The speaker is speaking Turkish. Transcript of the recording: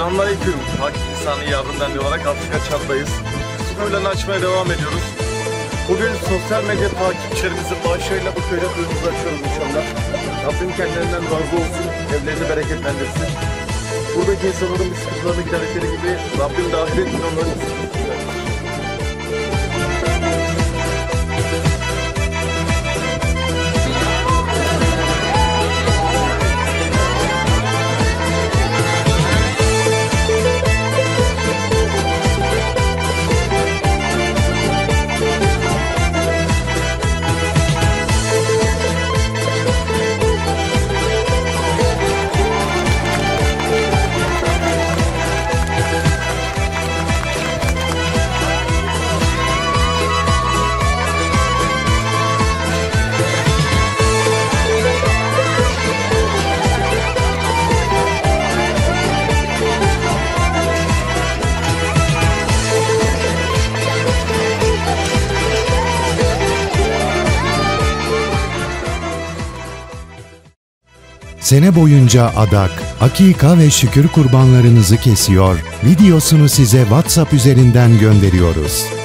Selamünaleyküm. Takip lisanı Yavrun Derneği olarak Afrika Çat'tayız. Sınırlarını açmaya devam ediyoruz. Bugün sosyal medya takipçilerimizin bağışlarıyla bu köyde köyümüzü açıyoruz inşallah. Rabbim kendilerinden razı olsun, evlerini bereketlendirsin. Buradaki insanların bir sıkıntılarını giderdikleri gibi Rabbim de ahiret günü onların sıkıntılarını giderir. Sene boyunca adak, akika ve şükür kurbanlarınızı kesiyor, videosunu size WhatsApp üzerinden gönderiyoruz.